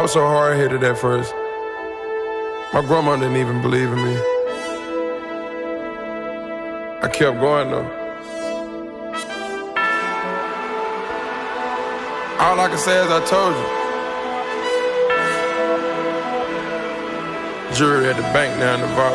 I was so hard-headed at first. My grandma didn't even believe in me. I kept going though. All I can say is I told you. Jury at the bank now in the vault.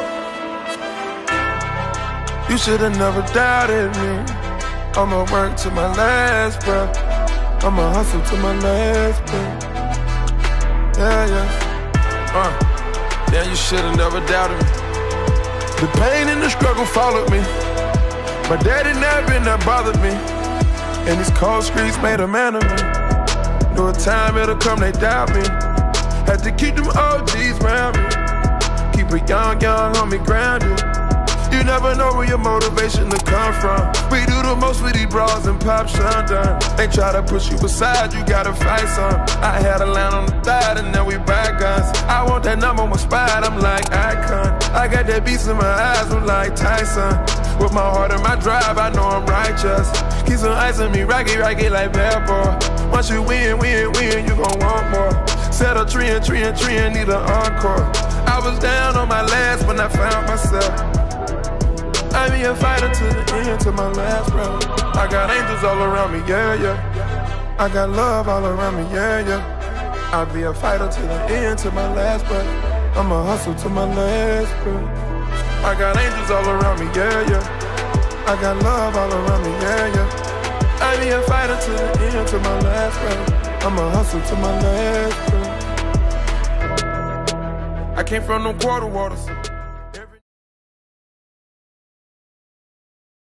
You should've never doubted me. I'ma work to my last breath. I'ma hustle to my last breath. Yeah. Yeah, you should've never doubted me. The pain and the struggle followed me. My daddy never been that bothered me. And these cold streets made a man of me. Knew a time it'll come, they doubt me. Had to keep them OGs around me. Keep a young homie grounded. You never know where your motivation to come from. We do the most with these bras and pop shundun. They try to push you aside, you gotta fight some. I had a line on the thigh and now we buy guns. I want that #1 spot, I'm like Icon. I got that beast in my eyes, I'm like Tyson. With my heart and my drive, I know I'm righteous. Keep some ice on me, rocky like bad boy. Once you win, you gon' want more. Set a tree and need an encore. I was down on my last when I found myself. I be a fighter to the end, to my last breath. I got angels all around me, yeah. I got love all around me, yeah. I be a fighter to the end, to my last breath. I'ma hustle to my last breath. I got angels all around me, yeah. I got love all around me, yeah. I be a fighter to the end, to my last breath. I'ma hustle to my last breath. I came from them quarter waters.